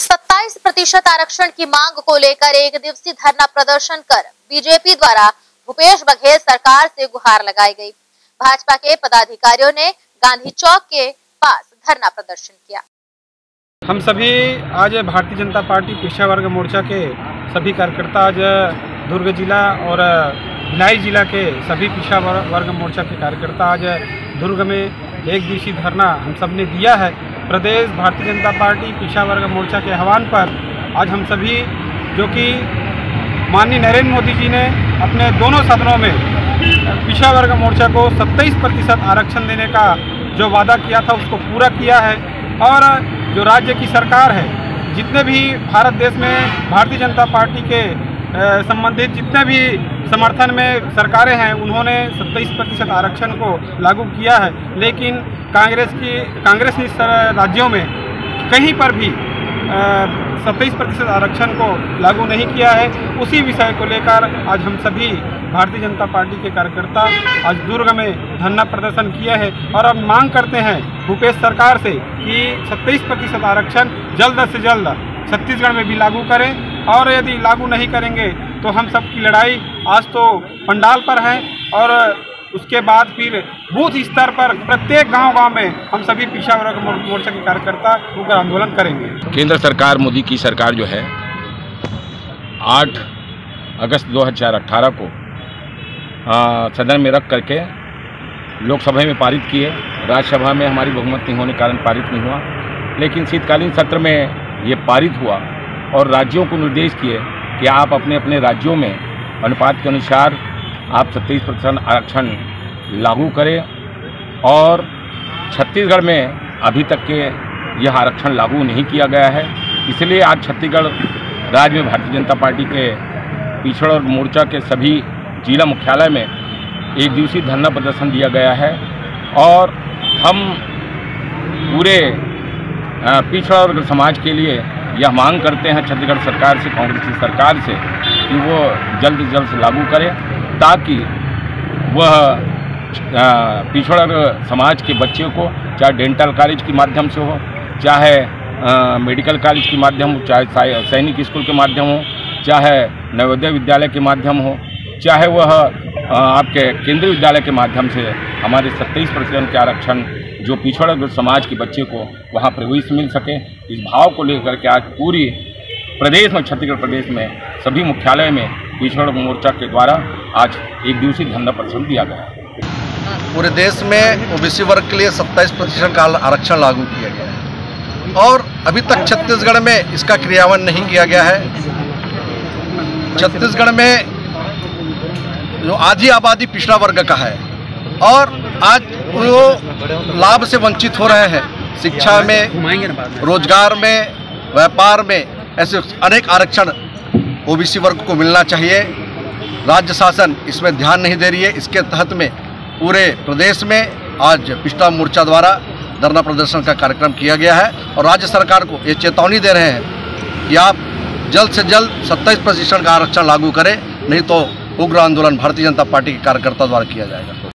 27% आरक्षण की मांग को लेकर एक दिवसीय धरना प्रदर्शन कर बीजेपी द्वारा भूपेश बघेल सरकार से गुहार लगाई गई। भाजपा के पदाधिकारियों ने गांधी चौक के पास धरना प्रदर्शन किया। हम सभी आज भारतीय जनता पार्टी पिछड़ा वर्ग मोर्चा के सभी कार्यकर्ता आज दुर्ग जिला और भिलाई जिला के सभी पिछड़ा वर्ग मोर्चा के कार्यकर्ता आज दुर्ग में एक दिवसीय धरना हम सब ने दिया है। प्रदेश भारतीय जनता पार्टी पिछड़ा वर्ग मोर्चा के आह्वान पर आज हम सभी, जो कि माननीय नरेंद्र मोदी जी ने अपने दोनों सदनों में पिछड़ा वर्ग मोर्चा को 27% आरक्षण देने का जो वादा किया था उसको पूरा किया है। और जो राज्य की सरकार है, जितने भी भारत देश में भारतीय जनता पार्टी के संबंधित जितने भी समर्थन में सरकारें हैं, उन्होंने 27% आरक्षण को लागू किया है। लेकिन कांग्रेस ने राज्यों में कहीं पर भी 27% आरक्षण को लागू नहीं किया है। उसी विषय को लेकर आज हम सभी भारतीय जनता पार्टी के कार्यकर्ता आज दुर्ग में धरना प्रदर्शन किया है और अब मांग करते हैं भूपेश सरकार से कि 27% आरक्षण जल्द से जल्द छत्तीसगढ़ में भी लागू करें। और यदि लागू नहीं करेंगे तो हम सब की लड़ाई आज तो पंडाल पर है और उसके बाद फिर बूथ स्तर पर प्रत्येक गांव में हम सभी पिछड़ा वर्ग मोर्चा के कार्यकर्ता होकर आंदोलन करेंगे। केंद्र सरकार, मोदी की सरकार जो है 8 अगस्त 2018 को सदन में रख करके लोकसभा में पारित किए। राज्यसभा में हमारी बहुमत नहीं होने के कारण पारित नहीं हुआ, लेकिन शीतकालीन सत्र में ये पारित हुआ और राज्यों को निर्देश किए कि आप अपने अपने राज्यों में अनुपात के अनुसार आप 27% आरक्षण लागू करें। और छत्तीसगढ़ में अभी तक के यह आरक्षण लागू नहीं किया गया है, इसलिए आज छत्तीसगढ़ राज्य में भारतीय जनता पार्टी के पिछड़ा वर्ग मोर्चा के सभी जिला मुख्यालय में एक दिवसीय धरना प्रदर्शन दिया गया है। और हम पूरे पिछड़ा वर्ग समाज के लिए यह मांग करते हैं छत्तीसगढ़ सरकार से, कांग्रेस की सरकार से, कि वो जल्द से जल्द लागू करें ताकि वह पिछड़ा वर्ग समाज के बच्चे को चाहे डेंटल कॉलेज के माध्यम से हो, चाहे मेडिकल कॉलेज के माध्यम हो, चाहे सैनिक स्कूल के माध्यम हो, चाहे नवोदय विद्यालय के माध्यम हो, चाहे वह आपके केंद्रीय विद्यालय के माध्यम से हमारे 27% के आरक्षण जो पिछड़ा वर्ग समाज के बच्चे को वहाँ प्रवेश मिल सके। इस भाव को लेकर के आज पूरी प्रदेश में, छत्तीसगढ़ प्रदेश में सभी मुख्यालय में पिछड़ा वर्ग मोर्चा के द्वारा आज एक दिवसीय धरना प्रदर्शन दिया गया है। पूरे देश में ओबीसी वर्ग के लिए 27% का आरक्षण लागू किया गया है और अभी तक छत्तीसगढ़ में इसका क्रियान्वयन नहीं किया गया है। छत्तीसगढ़ में जो आधी आबादी पिछड़ा वर्ग का है और आज वो लाभ से वंचित हो रहे हैं। शिक्षा में, रोजगार में, व्यापार में ऐसे अनेक आरक्षण ओबीसी वर्ग को मिलना चाहिए। राज्य शासन इसमें ध्यान नहीं दे रही है। इसके तहत में पूरे प्रदेश में आज पिछड़ा मोर्चा द्वारा धरना प्रदर्शन का कार्यक्रम किया गया है और राज्य सरकार को ये चेतावनी दे रहे हैं कि आप जल्द से जल्द 27% का आरक्षण लागू करें, नहीं तो उग्र आंदोलन भारतीय जनता पार्टी के कार्यकर्ता द्वारा किया जाएगा।